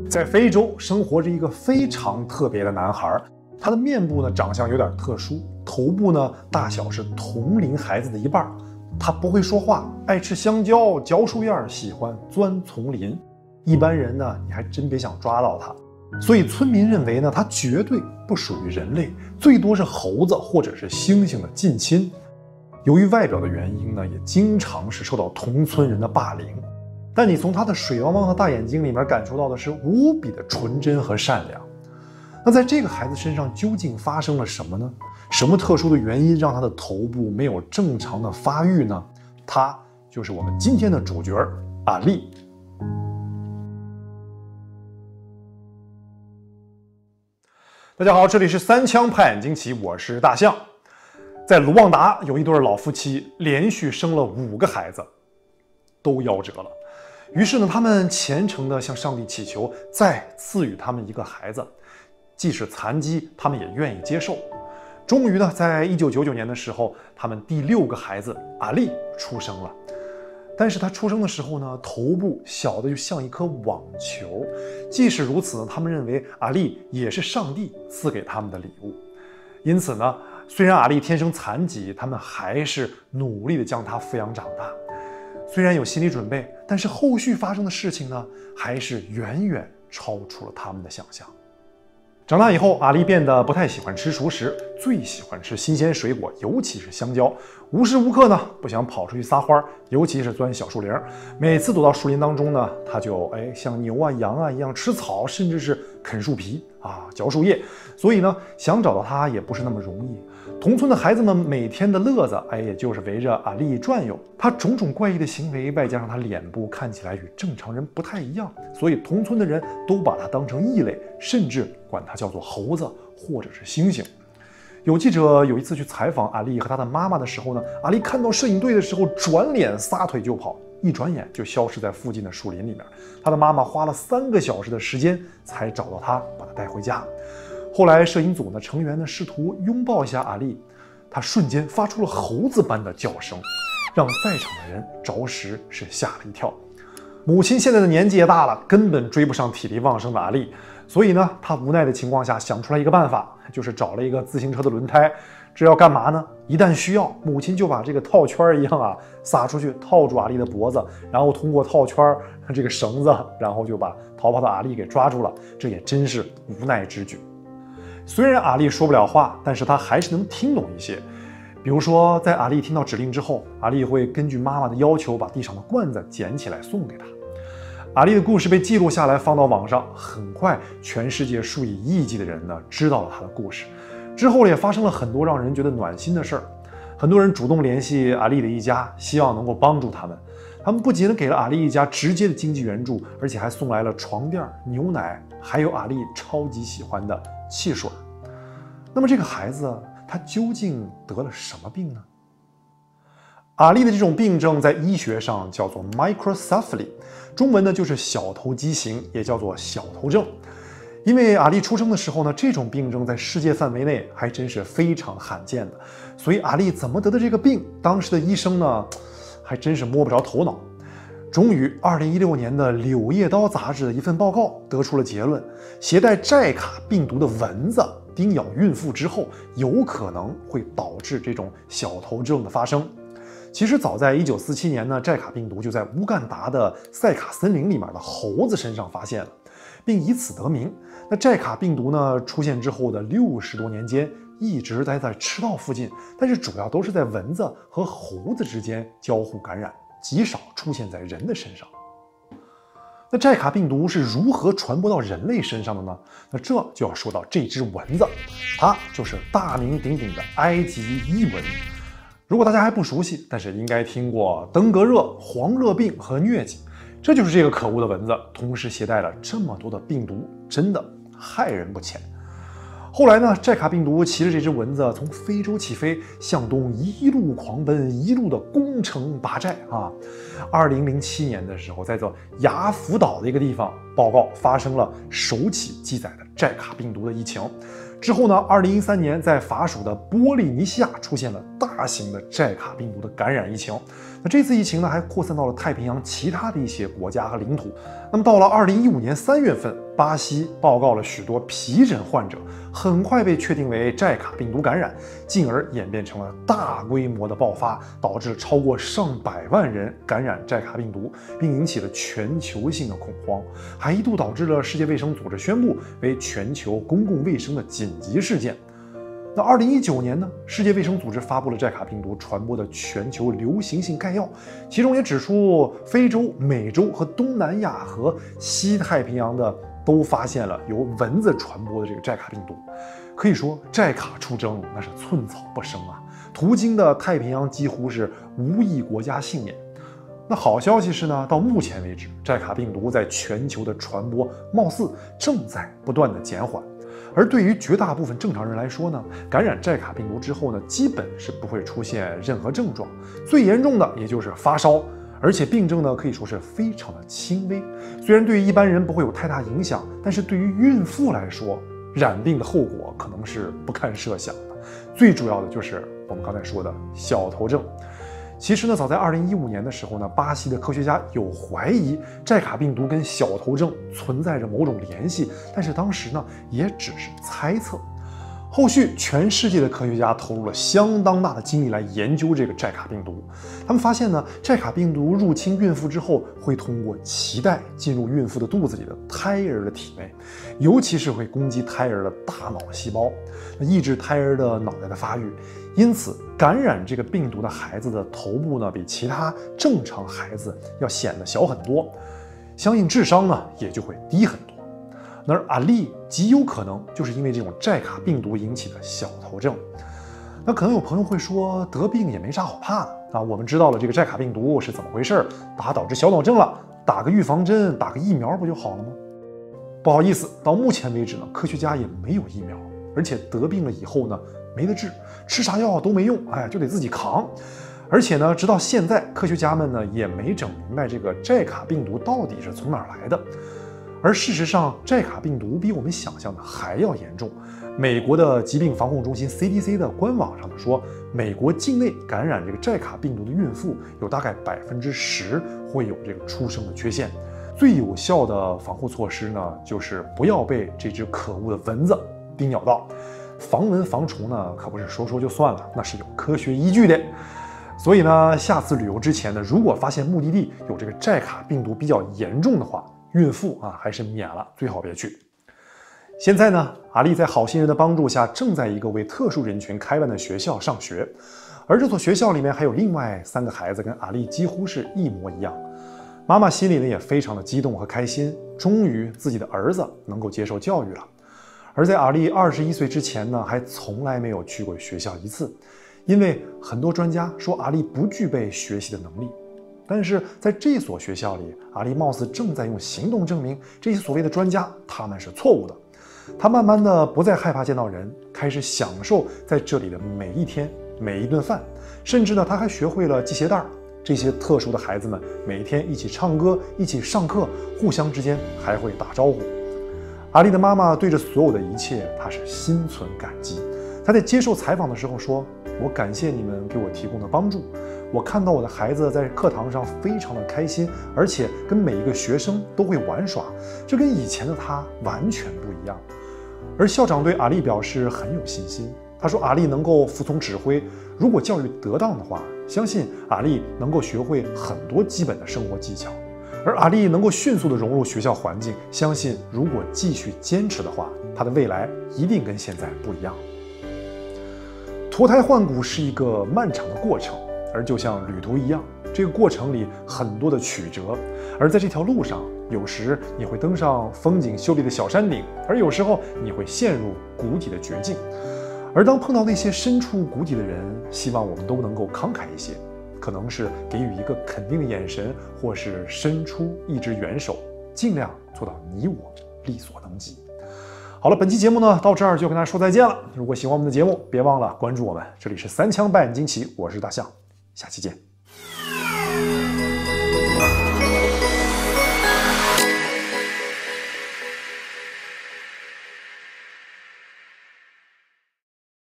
在非洲生活着一个非常特别的男孩，他的面部呢长相有点特殊，头部呢大小是同龄孩子的一半。他不会说话，爱吃香蕉，嚼树叶，喜欢钻丛林。一般人呢，你还真别想抓到他。所以村民认为呢，他绝对不属于人类，最多是猴子或者是猩猩的近亲。由于外表的原因呢，也经常是受到同村人的霸凌。但你从他的水汪汪的大眼睛里面感受到的是无比的纯真和善良。那在这个孩子身上究竟发生了什么呢？什么特殊的原因让他的头部没有正常的发育呢？他就是我们今天的主角阿丽。大家好，这里是三枪拍眼惊奇，我是大象。在卢旺达有一对老夫妻，连续生了5个孩子，都夭折了。于是呢，他们虔诚地向上帝祈求，再赐予他们一个孩子，即使残疾，他们也愿意接受。终于呢，在1999年的时候，他们第6个孩子阿丽出生了。但是他出生的时候呢，头部小的就像一颗网球。即使如此呢，他们认为阿丽也是上帝赐给他们的礼物。因此呢，虽然阿丽天生残疾，他们还是努力地将她抚养长大。虽然有心理准备，但是后续发生的事情呢，还是远远超出了他们的想象。长大以后，阿丽变得不太喜欢吃熟食，最喜欢吃新鲜水果，尤其是香蕉。无时无刻呢不想跑出去撒欢，尤其是钻小树林。每次躲到树林当中呢，他就像牛啊羊啊一样吃草，甚至是啃树皮嚼树叶。所以呢，想找到他也不是那么容易。同村的孩子们每天的乐子，也就是围着阿丽转悠。他种种怪异的行为，外加上他脸部看起来与正常人不太一样，所以同村的人都把他当成异类，甚至管他叫做猴子或者是猩猩。有记者有一次去采访阿丽和她的妈妈的时候呢，阿丽看到摄影队的时候转脸撒腿就跑，一转眼就消失在附近的树林里面。她的妈妈花了3个小时的时间才找到她，把她带回家。后来摄影组的成员呢试图拥抱一下阿丽，她瞬间发出了猴子般的叫声，让在场的人着实是吓了一跳。母亲现在的年纪也大了，根本追不上体力旺盛的阿丽，所以呢，她无奈的情况下想出来一个办法，就是找了一个自行车的轮胎。这要干嘛呢？一旦需要，母亲就把这个套圈一样撒出去，套住阿丽的脖子，然后通过套圈这个绳子，然后就把逃跑的阿丽给抓住了。这也真是无奈之举。虽然阿丽说不了话，但是她还是能听懂一些。比如说，在阿丽听到指令之后，阿丽会根据妈妈的要求把地上的罐子捡起来送给她。阿丽的故事被记录下来，放到网上，很快全世界数以亿计的人呢知道了她的故事。之后也发生了很多让人觉得暖心的事儿，很多人主动联系阿丽的一家，希望能够帮助他们。他们不仅给了阿丽一家直接的经济援助，而且还送来了床垫、牛奶，还有阿丽超级喜欢的汽水。那么这个孩子他究竟得了什么病呢？阿丽的这种病症在医学上叫做 microcephaly， 中文呢就是小头畸形，也叫做小头症。因为阿丽出生的时候呢，这种病症在世界范围内还真是非常罕见的，所以阿丽怎么得的这个病，当时的医生呢还真是摸不着头脑。终于2016年的《柳叶刀》杂志的一份报告得出了结论，携带寨卡病毒的蚊子叮咬孕妇之后，有可能会导致这种小头症的发生。其实早在1947年呢，寨卡病毒就在乌干达的塞卡森林里面的猴子身上发现了，并以此得名。那寨卡病毒呢出现之后的60多年间，一直待在赤道附近，但是主要都是在蚊子和猴子之间交互感染，极少出现在人的身上。那寨卡病毒是如何传播到人类身上的呢？那这就要说到这只蚊子，它就是大名鼎鼎的埃及伊蚊。如果大家还不熟悉，但是应该听过登革热、黄热病和疟疾，这就是这个可恶的蚊子同时携带了这么多的病毒，真的害人不浅。后来呢，寨卡病毒骑着这只蚊子从非洲起飞，向东一路狂奔，一路的攻城拔寨2007年的时候，在做雅福岛的一个地方，报告发生了首起记载的寨卡病毒的疫情。之后呢，2013年在法属的波利尼西亚出现了大型的寨卡病毒的感染疫情。那这次疫情呢，还扩散到了太平洋其他的一些国家和领土。那么到了2015年3月份，巴西报告了许多皮疹患者，很快被确定为寨卡病毒感染，进而演变成了大规模的爆发，导致超过上百万人感染寨卡病毒，并引起了全球性的恐慌，还一度导致了世界卫生组织宣布为全球公共卫生的紧急事件。那2019年呢，世界卫生组织发布了寨卡病毒传播的全球流行性概要，其中也指出，非洲、美洲和东南亚和西太平洋的都发现了由蚊子传播的这个寨卡病毒。可以说，寨卡出征那是寸草不生啊，途经的太平洋几乎是无一国家幸免。那好消息是呢，到目前为止，寨卡病毒在全球的传播貌似正在不断的减缓。而对于绝大部分正常人来说呢，感染寨卡病毒之后呢，基本是不会出现任何症状，最严重的也就是发烧，而且病症呢可以说是非常的轻微。虽然对于一般人不会有太大影响，但是对于孕妇来说，染病的后果可能是不堪设想的。最主要的就是我们刚才说的小头症。其实呢，早在2015年的时候呢，巴西的科学家有怀疑寨卡病毒跟小头症存在着某种联系，但是当时呢也只是猜测。后续全世界的科学家投入了相当大的精力来研究这个寨卡病毒。他们发现呢，寨卡病毒入侵孕妇之后，会通过脐带进入孕妇的肚子里的胎儿的体内，尤其是会攻击胎儿的大脑细胞，抑制胎儿的脑袋的发育。因此，感染这个病毒的孩子的头部呢，比其他正常孩子要显得小很多，相应智商呢也就会低很多。而阿丽极有可能就是因为这种寨卡病毒引起的小头症。那可能有朋友会说，得病也没啥好怕的啊，我们知道了这个寨卡病毒是怎么回事，它导致小脑症了，打个预防针，打个疫苗不就好了吗？不好意思，到目前为止呢，科学家也没有疫苗，而且得病了以后呢，没得治，吃啥药都没用，就得自己扛。而且呢，直到现在，科学家们呢也没整明白这个寨卡病毒到底是从哪儿来的。而事实上，寨卡病毒比我们想象的还要严重。美国的疾病防控中心 CDC 的官网上说，美国境内感染这个寨卡病毒的孕妇有大概10%会有这个出生的缺陷。最有效的防护措施呢，就是不要被这只可恶的蚊子叮咬到。防蚊防虫呢，可不是说说就算了，那是有科学依据的。所以呢，下次旅游之前呢，如果发现目的地有这个寨卡病毒比较严重的话，孕妇还是免了，最好别去。现在呢，阿丽在好心人的帮助下，正在一个为特殊人群开办的学校上学，而这所学校里面还有另外3个孩子跟阿丽几乎是一模一样。妈妈心里呢也非常的激动和开心，终于自己的儿子能够接受教育了。而在阿丽21岁之前呢，还从来没有去过学校一次，因为很多专家说阿丽不具备学习的能力。但是在这所学校里，阿丽貌似正在用行动证明这些所谓的专家他们是错误的。他慢慢的不再害怕见到人，开始享受在这里的每一天每一顿饭，甚至呢他还学会了系鞋带。这些特殊的孩子们每天一起唱歌，一起上课，互相之间还会打招呼。阿丽的妈妈对着所有的一切，她是心存感激。她在接受采访的时候说，我感谢你们给我提供的帮助，我看到我的孩子在课堂上非常的开心，而且跟每一个学生都会玩耍，这跟以前的他完全不一样。而校长对阿丽表示很有信心，他说阿丽能够服从指挥，如果教育得当的话，相信阿丽能够学会很多基本的生活技巧。而阿丽能够迅速地融入学校环境，相信如果继续坚持的话，她的未来一定跟现在不一样。脱胎换骨是一个漫长的过程，而就像旅途一样，这个过程里很多的曲折，而在这条路上，有时你会登上风景秀丽的小山顶，而有时候你会陷入谷底的绝境。而当碰到那些身处谷底的人，希望我们都能够慷慨一些，可能是给予一个肯定的眼神，或是伸出一只援手，尽量做到你我力所能及。好了，本期节目呢到这儿就跟大家说再见了。如果喜欢我们的节目，别忘了关注我们，这里是三枪扮演惊奇，我是大象，下期见。